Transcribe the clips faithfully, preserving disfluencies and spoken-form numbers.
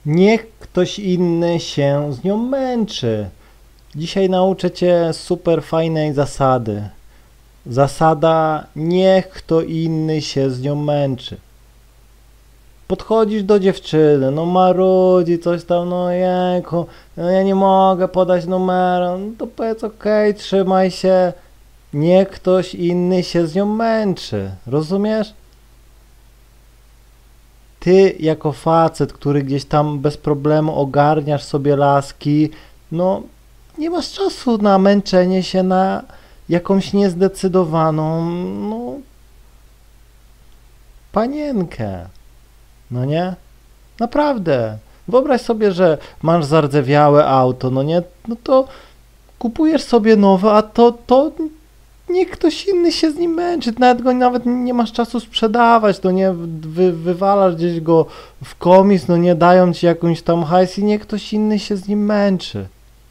Niech ktoś inny się z nią męczy. Dzisiaj nauczę cię super fajnej zasady. Zasada: niech kto inny się z nią męczy. Podchodzisz do dziewczyny, no marudzi, coś tam, no jejku, no ja nie mogę podać numeru, no to powiedz okej, trzymaj się. Niech ktoś inny się z nią męczy, rozumiesz? Ty jako facet, który gdzieś tam bez problemu ogarniasz sobie laski, no nie masz czasu na męczenie się na jakąś niezdecydowaną, no, panienkę. No nie? Naprawdę. Wyobraź sobie, że masz zardzewiałe auto, no nie? No to kupujesz sobie nowe, a to, to niech ktoś inny się z nim męczy. Nawet go nawet nie masz czasu sprzedawać, no nie? Wy, wywalasz gdzieś go w komis, no nie? Dają ci jakąś tam hajs i niech ktoś inny się z nim męczy.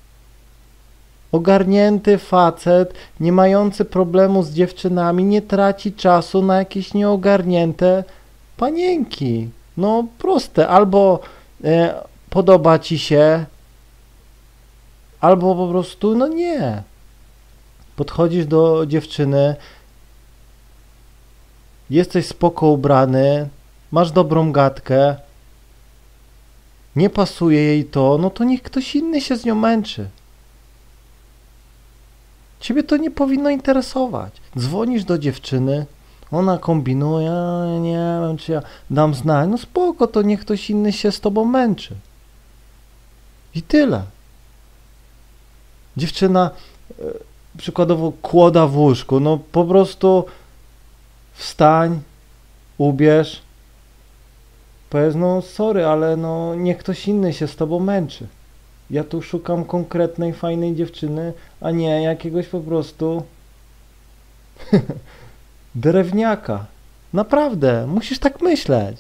Ogarnięty facet, nie mający problemu z dziewczynami, nie traci czasu na jakieś nieogarnięte panienki. No proste, albo e, podoba ci się, albo po prostu no nie. Podchodzisz do dziewczyny, jesteś spoko ubrany, masz dobrą gadkę, nie pasuje jej to, no to niech ktoś inny się z nią męczy. Ciebie to nie powinno interesować. Dzwonisz do dziewczyny, ona kombinuje, "Ja nie wiem, czy ja dam znać". No spoko, to niech ktoś inny się z tobą męczy. I tyle. Dziewczyna e, przykładowo kłoda w łóżku, no po prostu wstań, ubierz, powiedz, no sorry, ale no niech ktoś inny się z tobą męczy. Ja tu szukam konkretnej, fajnej dziewczyny, a nie jakiegoś po prostu drewniaka. Naprawdę, musisz tak myśleć.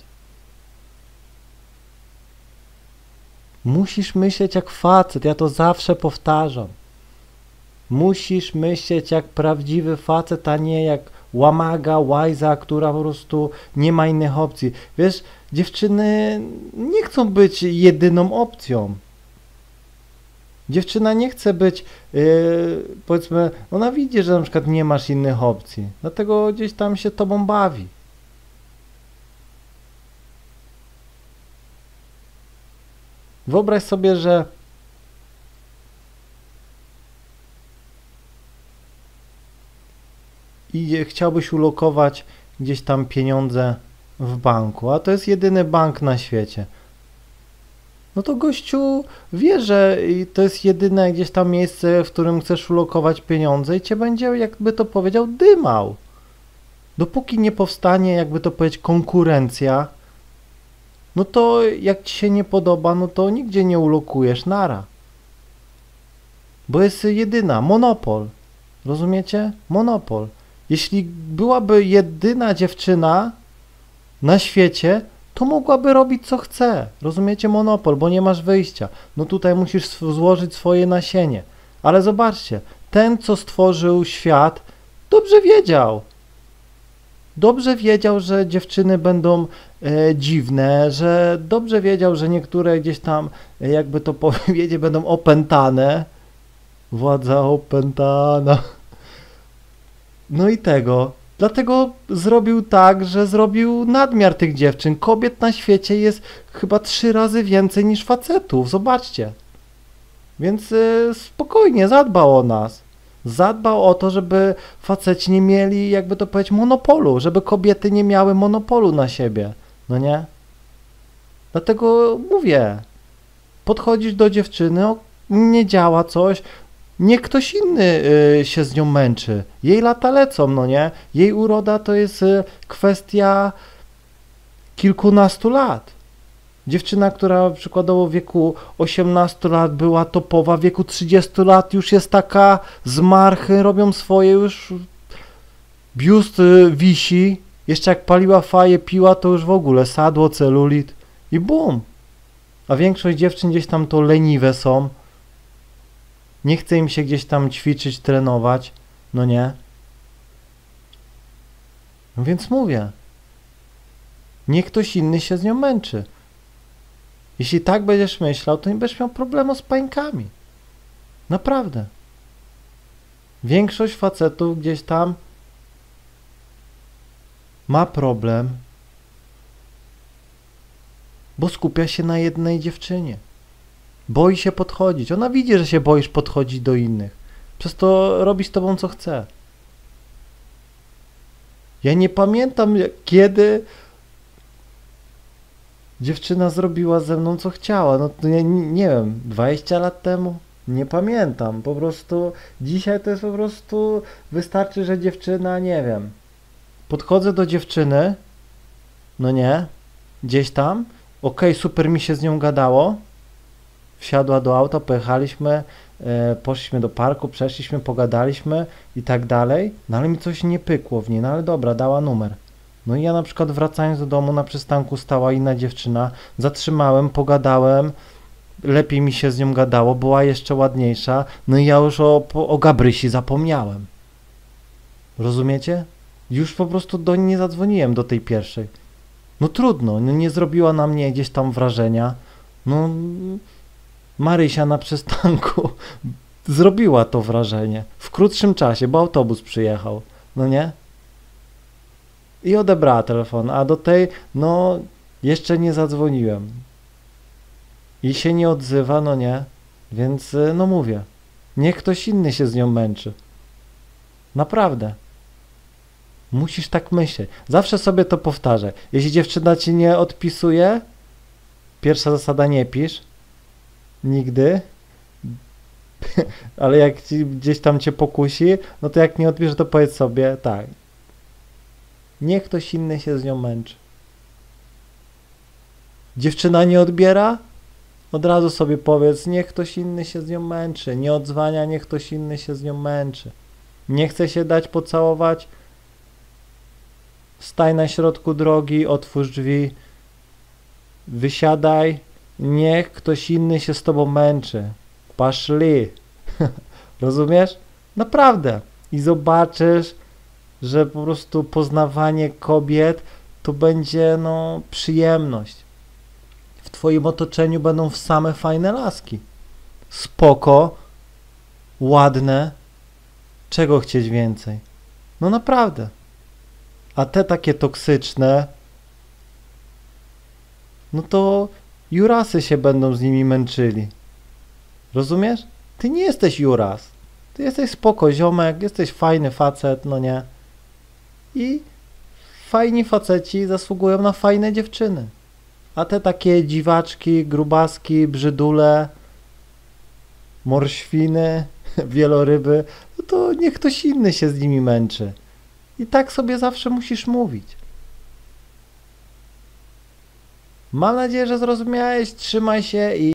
Musisz myśleć jak facet, ja to zawsze powtarzam. Musisz myśleć jak prawdziwy facet, a nie jak łamaga, łajza, która po prostu nie ma innych opcji. Wiesz, dziewczyny nie chcą być jedyną opcją. Dziewczyna nie chce być, yy, powiedzmy, ona widzi, że na przykład nie masz innych opcji, dlatego gdzieś tam się tobą bawi. Wyobraź sobie, że i chciałbyś ulokować gdzieś tam pieniądze w banku, a to jest jedyny bank na świecie. No to gościu wie, że to jest jedyne gdzieś tam miejsce, w którym chcesz ulokować pieniądze i cię będzie, jakby to powiedział, dymał. Dopóki nie powstanie, jakby to powiedzieć, konkurencja, no to jak ci się nie podoba, no to nigdzie nie ulokujesz, nara. Bo jest jedyna, monopol. Rozumiecie? Monopol. Jeśli byłaby jedyna dziewczyna na świecie, to mogłaby robić co chce. Rozumiecie? Monopol, bo nie masz wyjścia. No tutaj musisz sw- złożyć swoje nasienie. Ale zobaczcie, ten, co stworzył świat, dobrze wiedział. Dobrze wiedział, że dziewczyny będą e, dziwne, że dobrze wiedział, że niektóre gdzieś tam, e, jakby to powiedzieć, będą opętane. Władza opętana. No i tego. Dlatego zrobił tak, że zrobił nadmiar tych dziewczyn. Kobiet na świecie jest chyba trzy razy więcej niż facetów. Zobaczcie. Więc y, spokojnie, zadbał o nas. Zadbał o to, żeby faceci nie mieli, jakby to powiedzieć, monopolu, żeby kobiety nie miały monopolu na siebie. No nie? Dlatego mówię, podchodzisz do dziewczyny, o, nie działa coś, niech ktoś inny y, się z nią męczy. Jej lata lecą, no nie? Jej uroda to jest y, kwestia kilkunastu lat. Dziewczyna, która przykładowo w wieku osiemnastu lat była topowa, w wieku trzydziestu lat już jest taka, zmarchy robią swoje, już biust y, wisi. Jeszcze jak paliła faję, piła, to już w ogóle sadło, celulit i bum. A większość dziewczyn gdzieś tam to leniwe są. Nie chce im się gdzieś tam ćwiczyć, trenować, no nie? No więc mówię, niech ktoś inny się z nią męczy. Jeśli tak będziesz myślał, to nie będziesz miał problemu z pańkami. Naprawdę. Większość facetów gdzieś tam ma problem, bo skupia się na jednej dziewczynie. Boi się podchodzić. Ona widzi, że się boisz podchodzić do innych. Przez to robi z tobą co chce. Ja nie pamiętam, kiedy dziewczyna zrobiła ze mną co chciała. No to ja nie, nie wiem, dwadzieścia lat temu? Nie pamiętam. Po prostu dzisiaj to jest po prostu wystarczy, że dziewczyna, nie wiem. Podchodzę do dziewczyny, no nie, gdzieś tam, okej, super mi się z nią gadało, wsiadła do auta, pojechaliśmy, e, poszliśmy do parku, przeszliśmy, pogadaliśmy i tak dalej, no ale mi coś nie pykło w niej, no ale dobra, dała numer. No i ja na przykład wracając do domu, na przystanku stała inna dziewczyna, zatrzymałem, pogadałem, lepiej mi się z nią gadało, była jeszcze ładniejsza, no i ja już o, o Gabrysi zapomniałem. Rozumiecie? Już po prostu do niej nie zadzwoniłem, do tej pierwszej. No trudno, no nie zrobiła na mnie gdzieś tam wrażenia. No Marysia na przystanku zrobiła to wrażenie. W krótszym czasie, bo autobus przyjechał. No nie? I odebrała telefon, a do tej, no jeszcze nie zadzwoniłem. I się nie odzywa, no nie? Więc no mówię, niech ktoś inny się z nią męczy. Naprawdę. Musisz tak myśleć. Zawsze sobie to powtarzaj. Jeśli dziewczyna ci nie odpisuje, pierwsza zasada, nie pisz. Nigdy. Ale jak ci gdzieś tam cię pokusi, no to jak nie odpisz, to powiedz sobie tak. Niech ktoś inny się z nią męczy. Dziewczyna nie odbiera? Od razu sobie powiedz, niech ktoś inny się z nią męczy. Nie odzwania, niech ktoś inny się z nią męczy. Nie chce się dać pocałować? Staj na środku drogi, otwórz drzwi, wysiadaj, niech ktoś inny się z tobą męczy. Paszli. Rozumiesz? Naprawdę. I zobaczysz, że po prostu poznawanie kobiet to będzie no przyjemność. W twoim otoczeniu będą same fajne laski. Spoko, ładne. Czego chcieć więcej? No naprawdę. A te takie toksyczne, no to Jurasy się będą z nimi męczyli. Rozumiesz? Ty nie jesteś Juras. Ty jesteś spoko ziomek, jesteś fajny facet, no nie? I fajni faceci zasługują na fajne dziewczyny. A te takie dziwaczki, grubaski, brzydule, morświny, wieloryby, no to niech ktoś inny się z nimi męczy. I tak sobie zawsze musisz mówić. Mam nadzieję, że zrozumiałeś. Trzymaj się i